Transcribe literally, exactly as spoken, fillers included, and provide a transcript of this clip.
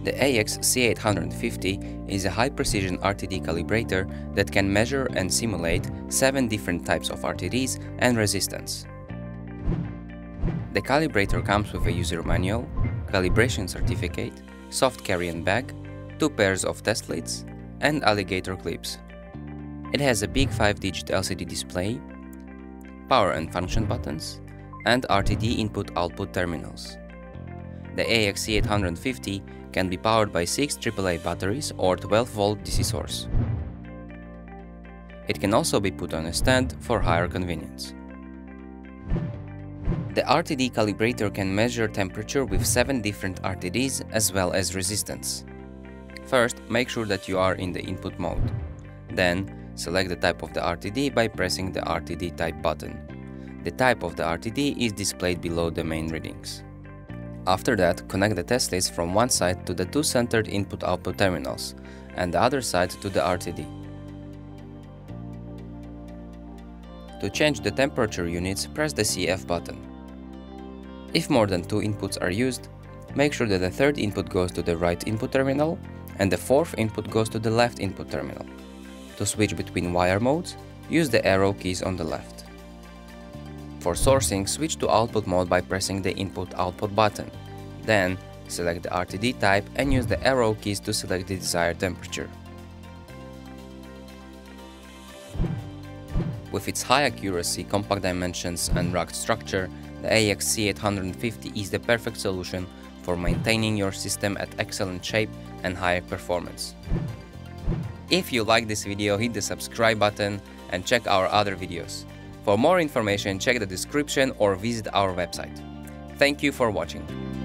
The A X C eight fifty is a high-precision R T D calibrator that can measure and simulate seven different types of R T Ds and resistance. The calibrator comes with a user manual, calibration certificate, soft carry-on bag, two pairs of test lids, and alligator clips. It has a big five digit L C D display, power and function buttons, and R T D input-output terminals. The A X C eight fifty can be powered by six triple A batteries or twelve volt D C source. It can also be put on a stand for higher convenience. The R T D calibrator can measure temperature with seven different R T Ds as well as resistance. First, make sure that you are in the input mode. Then, select the type of the R T D by pressing the R T D type button. The type of the R T D is displayed below the main readings. After that, connect the test lids from one side to the two centered input-output terminals, and the other side to the R T D. To change the temperature units, press the C F button. If more than two inputs are used, make sure that the third input goes to the right input terminal and the fourth input goes to the left input terminal. To switch between wire modes, use the arrow keys on the left. For sourcing, switch to output mode by pressing the input-output button. Then, select the R T D type and use the arrow keys to select the desired temperature. With its high accuracy, compact dimensions and rugged structure, the A X C eight fifty is the perfect solution for maintaining your system at excellent shape and high performance. If you like this video, hit the subscribe button and check our other videos. For more information, check the description or visit our website. Thank you for watching.